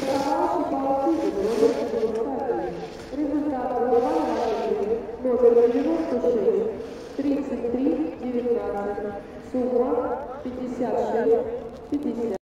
Стартовавший по активу номер 91. Результат голосования номер 96, 33, 19. Сумма 56, 50.